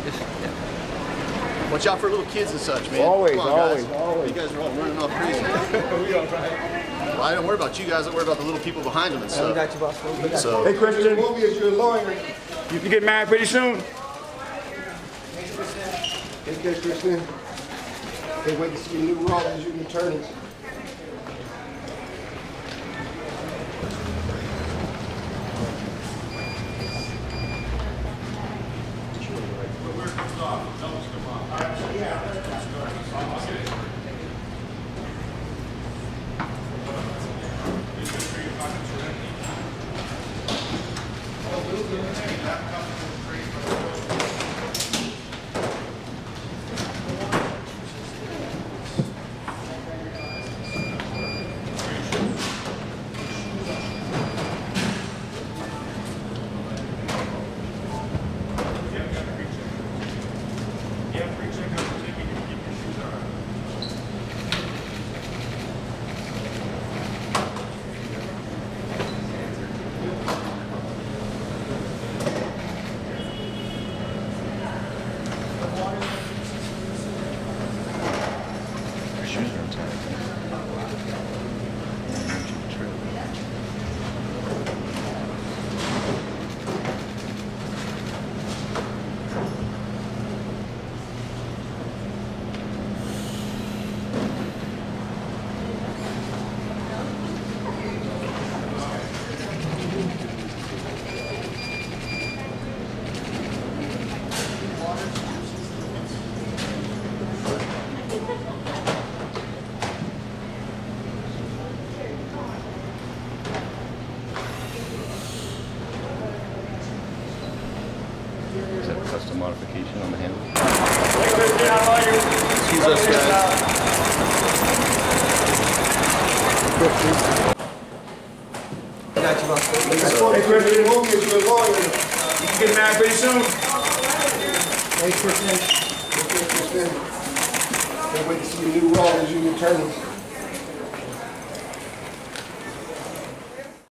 Watch out for little kids and such, man. Always, Come on, always, guys. always. You guys are all running off crazy. We all right. Well, I don't worry about you guys. I worry about the little people behind them and stuff. Got you, boss. So, Hey, Kristen, Movie is your lawyer. you can get married pretty soon. Take care, Kristen. Can't wait to see your new role as your attorney. is that custom modification on the handle? Hey, Kristen, how are you? Excuse us, guys. Got you, boss. Hey, Kristen, Movie is your lawyer. you can get married pretty soon. Hey, Kristen. Take care, Kristen. Can't wait to see your new role as your attorney.